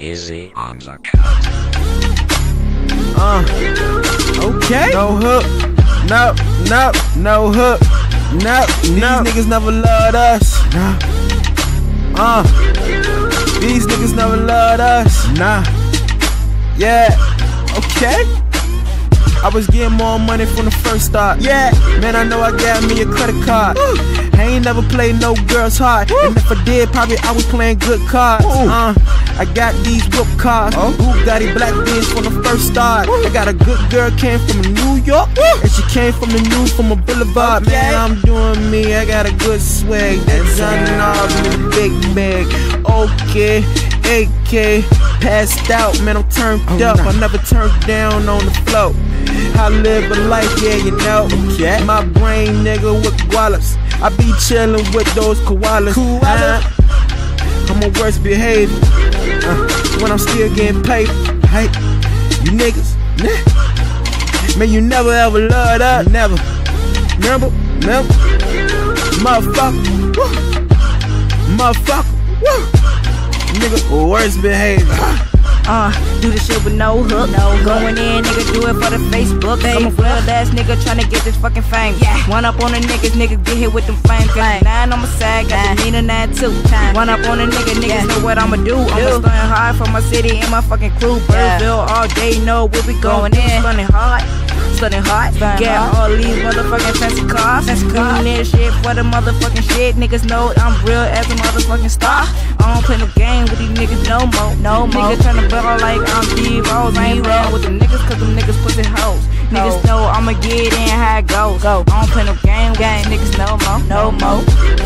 Izzy on the couch. Okay. No hook. No hook. These niggas never loved us. Nah. These niggas never loved us. Nah. Yeah. Okay. I was getting more money from the first start. Yeah. Man, I know I got me a credit card. I ain't never played no girls hard. And if I did, probably I was playing good cards. I got these whoop cars. Bugatti black Benz from the first start. I got a good girl, came from New York. And she came from a boulevard. Man, I'm doing me, I got a good swag. That's off in the big bag. Okay, AK, passed out, man, I'm turned up. I never turned down on the floor. I live a life, yeah, you know. My brain, nigga, with koalas. I be chillin' with those koalas. I'm a worst behavior when I'm still getting paid. Hey, you niggas, man, you never ever loved us. Never. Motherfucker, nigga, worst behavior. Do the shit with no hook. Going in, nigga, do it for the Facebook. I'm a real ass nigga tryna get this fucking fame. One up on the niggas get hit with them flames. Got the 9 on my side, got the Nina 9 too. One up on the niggas know what I'ma do. I'ma stunt hard for my city and my fucking crew. Birdville all day, know where we going in. Stunning hard. Get all these motherfucking fancy cars. Doing this shit for the motherfucking shit. Niggas know I'm real as a motherfucking star. I don't play no game with these niggas no more. Niggas tryna ball like I'm D-Rose. I ain't playing with them niggas cause them niggas pussy hoes. Niggas know I'ma get in how it goes. I don't play no game with these niggas no more.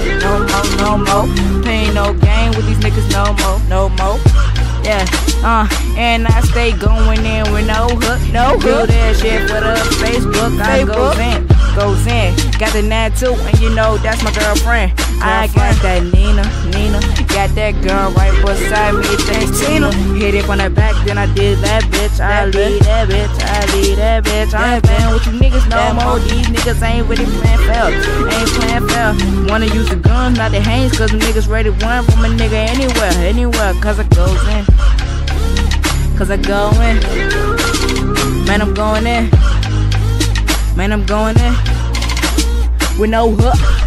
Playing no game with these niggas no more. Yeah, and I stay going in with no hook. Do that shit for the Facebook. I goes in. Got the 9 too, and you know that's my girlfriend. I got that Nina. Got that girl right beside me, thanks Tina. Hit it from the back, then I did that bitch. I lead that bitch. I ain't playing with you niggas no more. These niggas ain't really playing fair. Wanna use the guns, not the hands, cause them niggas ready to run from a nigga anywhere. Cause I goes in. Man, I'm going in. With no hook.